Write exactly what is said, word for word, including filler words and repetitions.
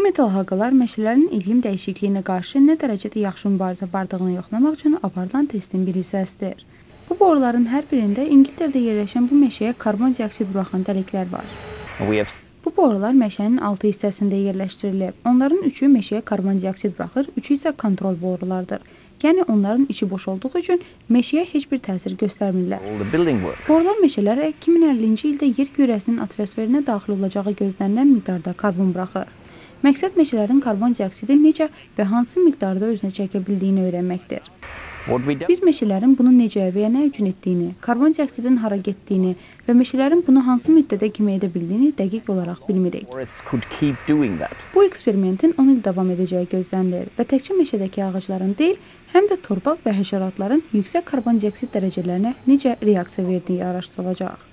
Bu metal halqalar meşələrin iqlim dəyişikliyinə qarşı nə dərəcədə yaxşı mübarizə apardığını yoxlamaq üçün aparılan testin bir hissəsidir. Bu boruların hər birində İngiltərədə yerləşən bu meşəyə karbon dioksid buraxan dəliklər var. Bu borular meşənin altı hissəsində yerləşdirilib. Onların üçü meşəyə karbon dioksid buraxır, üçü isə kontrol borulardır. Yəni onların içi boş olduğu üçün meşəyə heç bir təsir göstərmirlər. Borular meşələrə iki min əllinci ildə yer kürəsinin atmosferinə daxil olacağı gözlənilən miqdarda karbon buraxır. Məqsəd meşələrin karbon dioksidi necə və hansı miqdarda özünə çəkə bildiyini öyrənməkdir. Biz meşələrin bunu necə və ya nə üçün etdiyini, karbon dioksidin hara getdiyini və meşələrin bunu hansı müddətdə kimi edə bildiyini dəqiq olaraq bilmirik. Bu eksperimentin on il davam edəcəyi gözlənilir və təkcə meşədəki ağacların deyil, həm də torpaq və həşəratların yüksək karbon dioksid dərəcələrinə necə reaksiya verdiyi araşdırılacaq.